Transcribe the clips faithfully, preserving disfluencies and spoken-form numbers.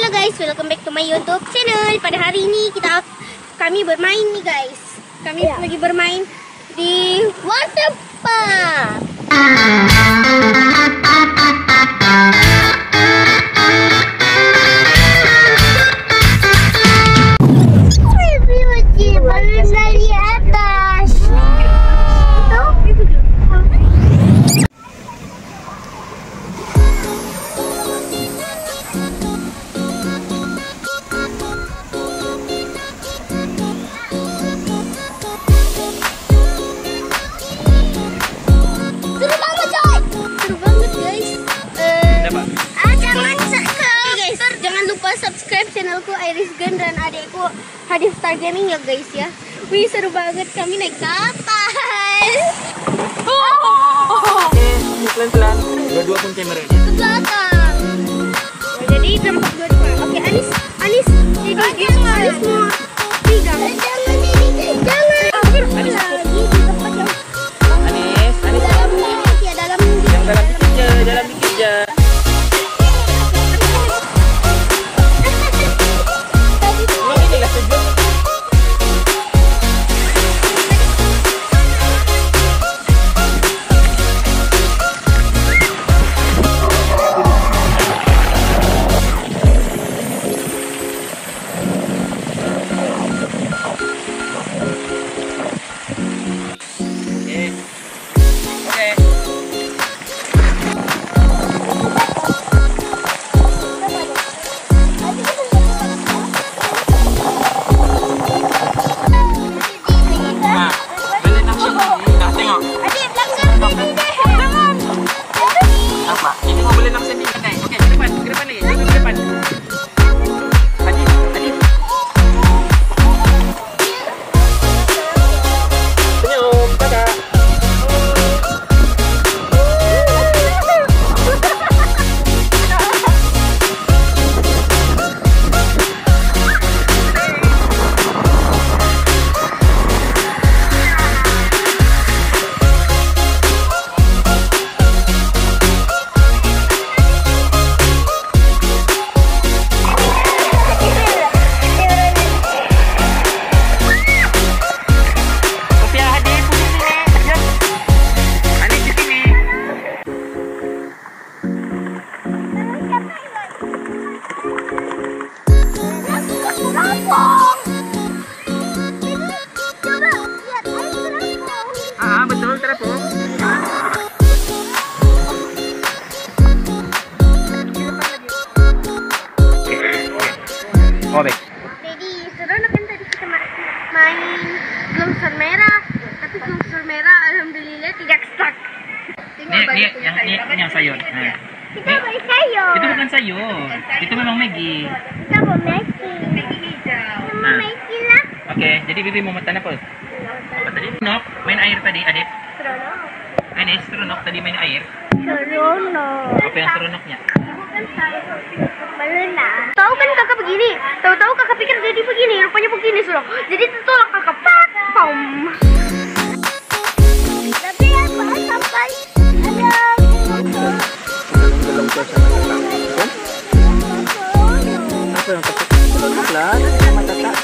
Halo guys, welcome back to my YouTube channel. Pada hari ini kita kami bermain nih guys. Kami yeah. lagi bermain di water park. Balon dari atas. Subscribe channelku Iris Gun dan adikku Hadif Star Gaming ya guys ya. Wih seru banget, kami naik ke atas. Oh. Pelan-pelan, dua-dua pun kameranya. Ke belakang. Nah, jadi tempat dua-dua. Oke Anis, Anis, jadi Anis mau pegang. Jangan ini, jangan. Anis lagi di tempat yang. Anis, Anis. Dalam dikit ya, dalam dikit. Yang dalam dikit aja, dalam dikit aja. Ah, betul terapung. Oh, baik. Jadi seronok kan tadi kita main longsor merah, tapi longsor merah alhamdulillah tidak stuck. Ini, ini, yang, ini, ini yang sayur. Nah. Kita beli sayur. Itu bukan sayur, itu memang Maggi. Kita mau Maggi. Maggi hijau. Mau Maggi lah. Oke, jadi Bibi mau makan apa? Apa tadi? Seronok, main air tadi, Adit. Seronok. Ini seronok tadi main air. Seronok. Apa yang seronoknya? Berenang. Tahu kan kakak begini? Tahu-tahu kakak pikir jadi begini, rupanya begini sudah. Jadi tertolak kakak pak, pom. Tapi apa sampai ada apa yang tertutup lah sama kakak.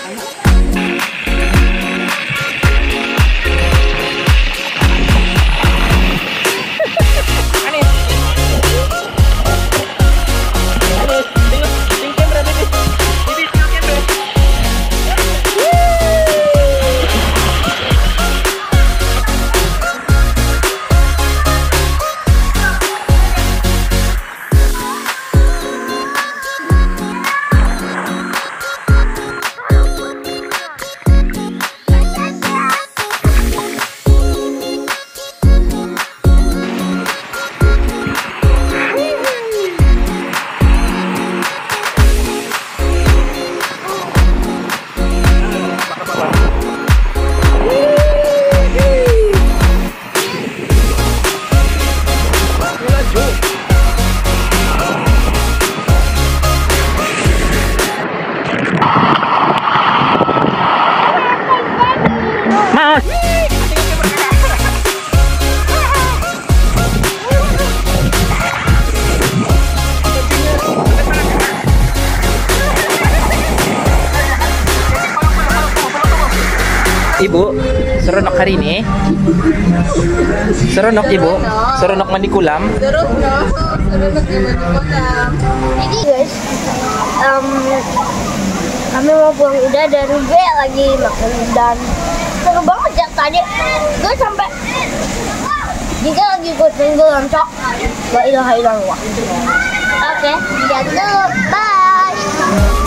Ibu, seronok hari ini. Seronok Ibu, seronok mandi kulam. Seronok, seronok yang mana. Jadi guys, um, kami mau pulang udah dan gue lagi makan dan seru banget ya tadi. Gue sampai jika lagi kucing gue loncok. La ilaha illallah. Oke, jadi bye.